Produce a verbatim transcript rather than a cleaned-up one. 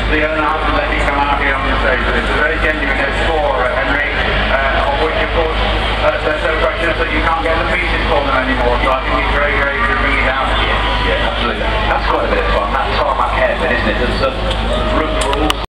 the owner hasn't let me come out here on the stage. But it's a very genuine score, uh, Henry, uh, of which of course uh, they're so precious that you can't get the pieces for them anymore. So I think it's very, very good.